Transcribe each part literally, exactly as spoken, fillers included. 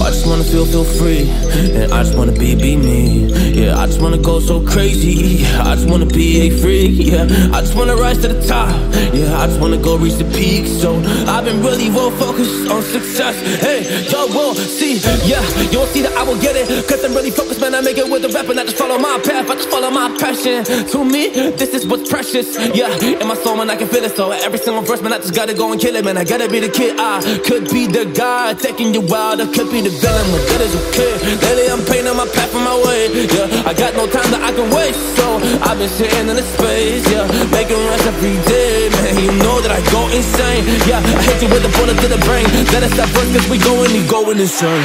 I just wanna feel, feel free, and I just wanna be, be me. Yeah, I just wanna go so crazy. I just wanna be a freak. Yeah, I just wanna rise to the top. Yeah, I just wanna go reach the peak. So I've been really well focused on success. Hey, y'all will see. Yeah, you'll see that I will get it, cause I'm really focused, man. I make it with the rap and I just follow my path. I just follow my passion. To me, this is what's precious. Yeah, in my soul, man, I can feel it. So every single verse, man, I just gotta go and kill it, man. I gotta be the kid. I could be the guy taking you wild. I could be the villain, but that is okay. Lately I'm painting my path on my way. Yeah, I got no time that I can waste. So I've been sitting in the space. Yeah, making runs every day, man. You know that I go insane. Yeah, I hit you with a bullet to the brain. Let us stop first, cause we going and going insane.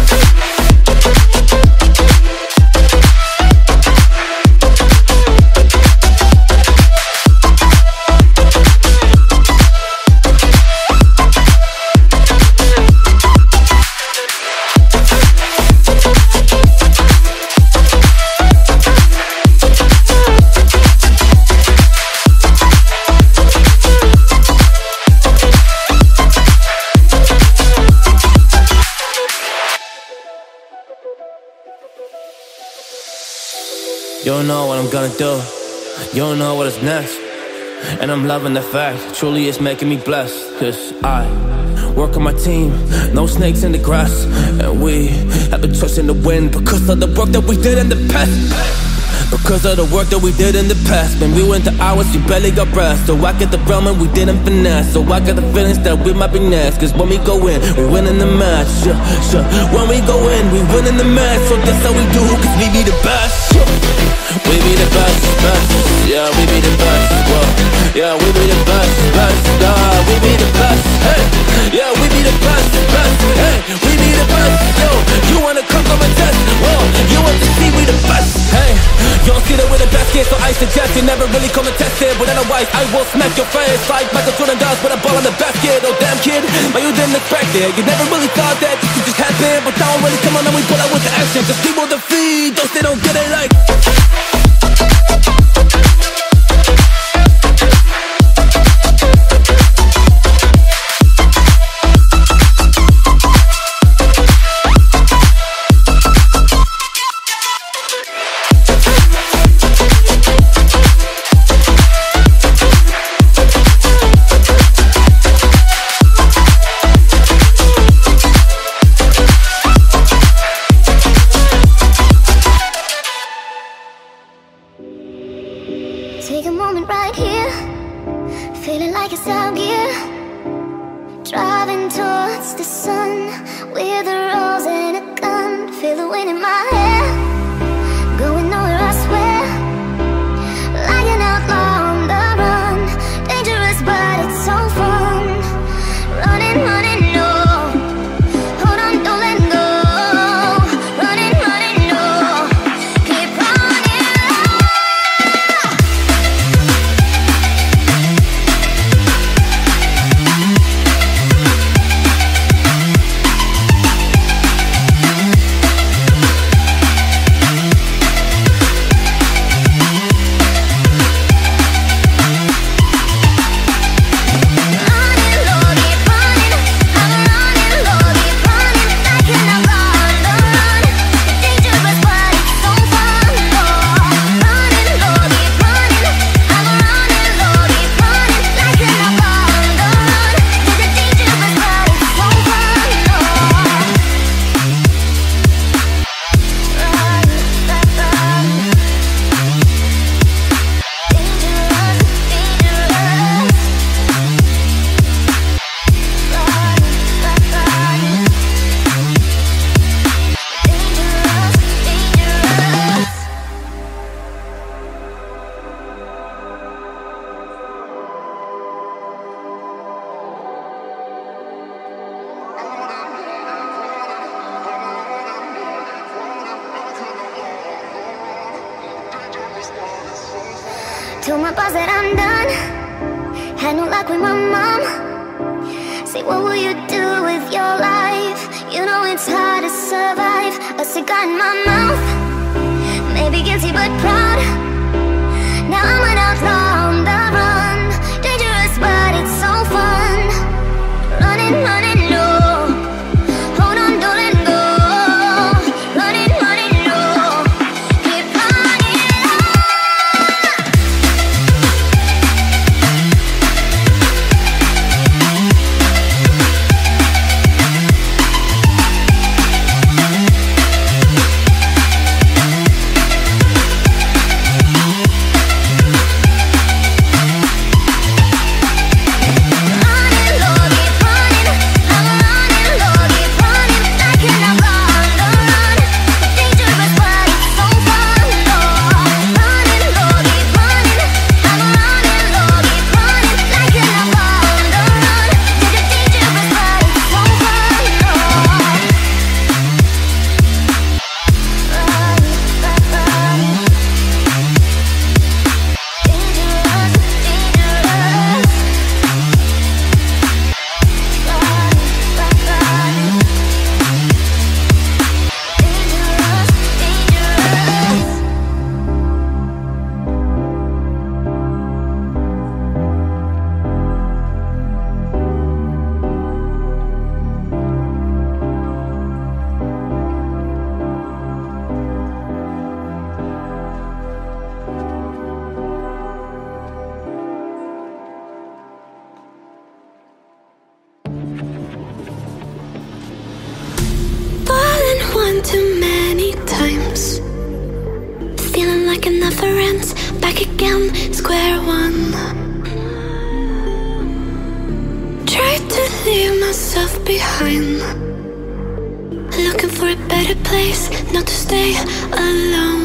You don't know what I'm gonna do. You don't know what is next. And I'm loving the fact, truly it's making me blessed. Cause I work on my team, no snakes in the grass. And we have been trusting the wind because of the work that we did in the past. Because of the work that we did in the past. Man, we went to hours, you barely got rest. So I get the realm and we didn't finesse. So I got the feelings that we might be next. Cause when we go in, we win in the match. Yeah, sure. When we go in, we win in the match. So that's how we do, cause we be the best. Yeah. We be the best, best. Yeah, we be the best. Whoa. Yeah, we be the best, best. Nah, we be the best. Hey, yeah, we be the best, best. Hey, we be the best. Yo, you wanna come come and test? Whoa, you want to see we the best? Hey, you don't see that we're the best kid, so I suggest you never really come and test it. But otherwise, I will smack your face like Michael Jordan does with a ball in the basket. Oh damn kid, but you didn't expect it. You never really thought that this could just happen. But now really come on and we pull out with the action. Just people to feed, those they don't get it like. Take a moment right here, feeling like it's out gear. Driving towards the sun with a rose and a gun. Feel the wind in my hair, going nowhere I swear. Like an outlaw on the run, dangerous but it's so fun. Running, running, no. Hold on, don't let go. Running, running, no. Keep running. Told my boss that I'm done. Had no luck with my mom. Say, what will you do with your life? You know it's hard to survive. A cigar in my mouth, maybe guilty but proud. Now I'm an outlaw on the run. Dangerous but it's so fun. Running, running, no. Hold on, don't let go. too many times, feeling like it never ends. Back again, square one. Tried to leave myself behind, looking for a better place, not to stay alone.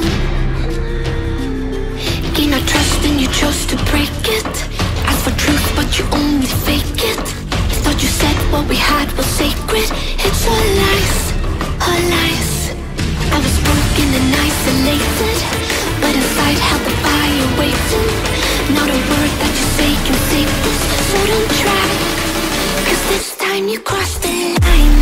Gain our trust and you chose to break it. Ask for truth but you only fake it. Thought you said what we had was sacred. It's all lies, all lies. I was broken and isolated, but inside held the fire waiting. Not a word that you say can save this, so don't try, cause this time you crossed the line.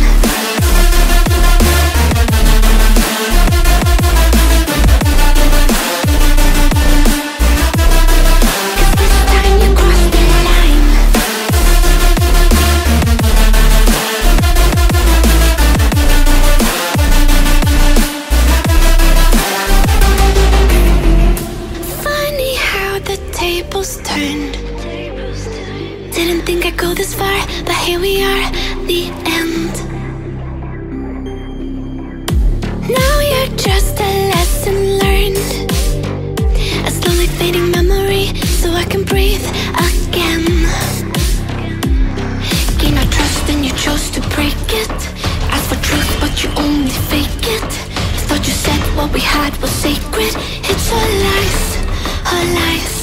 Didn't think I'd go this far, but here we are, the end. Now you're just a lesson learned, a slowly fading memory, so I can breathe again. Gain our trust and you chose to break it. Ask for truth but you only fake it. Thought you said what we had was sacred. It's all lies, all lies.